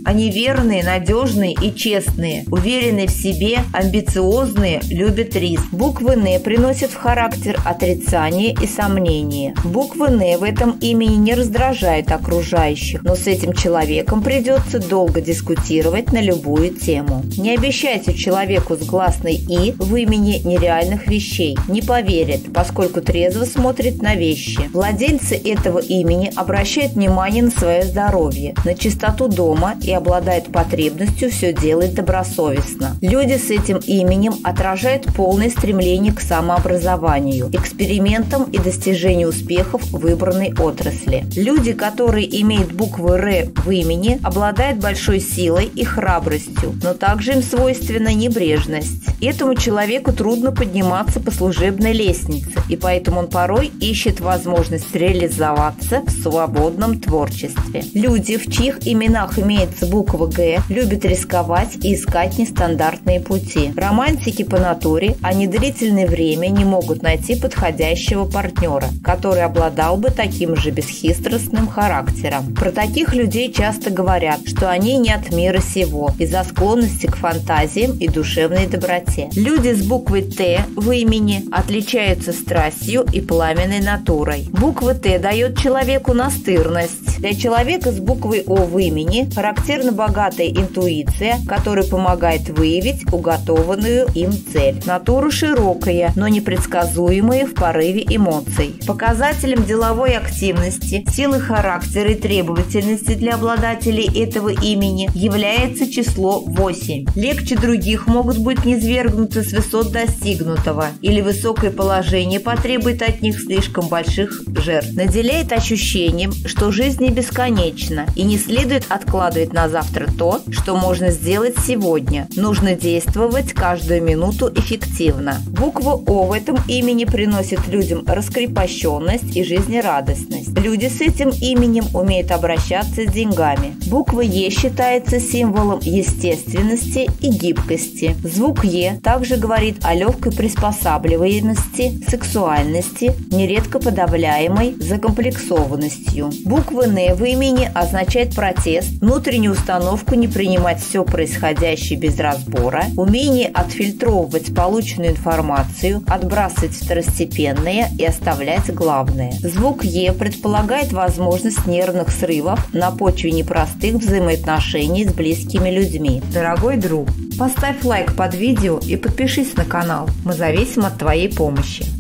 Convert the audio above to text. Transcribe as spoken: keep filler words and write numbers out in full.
Они верные, надежные и честные, уверенные в себе, амбициозные, любят риск. Буквы «Н» приносят в характер отрицание и сомнение. Буквы «Н» в этом имени не раздражают окружающих, но с этим человеком придется долго дискутировать на любую тему. Не обещайте человеку с гласной «И» в имени нереальных вещей. Не поверит, поскольку трезво смотрит на вещи. Владельцы этого имени обращают внимание на свое здоровье, на чистоту дома и обладают потребностью все делать добросовестно. Люди с этим именем отражают полное стремление к самообразованию, экспериментам и достижению успехов в выбранной отрасли. Люди, которые имеют буквы «Р» в имени, обладают большой силой и храбростью, но также им свойственна небрежность. Этому человеку трудно подниматься по служебной лестнице, и поэтому он порой ищет возможность реализоваться в свободном творчестве. Люди, в чьих именах имеется буква «Г», любят рисковать и искать нестандартные пути. Романтики по натуре, они длительное время не могут найти подходящего партнера, который обладал бы таким же бесхитростным характером. Про таких людей часто говорят, что они не от мира сего из-за склонности к фантазиям и душевной доброте. Люди с буквой «Т» в имени отличаются страстью и пламенной натурой. Буква «Т» дает человеку настырность. Для человека с буквой «О» в имени характерна богатая интуиция, которая помогает выявить уготованную им цель. Натура широкая, но непредсказуемая в порыве эмоций. Показателем деловой активности, силы характера и требовательности для обладателей этого имени является число восемь. Легче других могут быть низвергнуты с высот достигнутого, или высокое положение потребует от них слишком больших жертв. Наделяет ощущением, что жизнь не бесконечна, и не следует откладывать на завтра то, что можно сделать сегодня. Нужно действовать каждую минуту эффективно. Буква «О» в этом имени приносит людям раскрепощенность и жизнерадостность. Люди с этим именем умеют обращаться с деньгами. Буква «Е» считается символом естественности и гибкости. Звук «Е» также говорит о легкой приспосабливаемости, сексуальности, нередко подавляемой закомплексованностью. Буква «Н» в имени означает протест, внутреннюю установку не принимать все происходящее без разбора, умение отфильтровывать полученную информацию, отбрасывать второстепенное и оставлять главное. Звук «Е» предполагает возможность нервных срывов на почве непростых взаимоотношений с близкими людьми. Дорогой друг, поставь лайк под видео и подпишись на канал. Мы зависим от твоей помощи.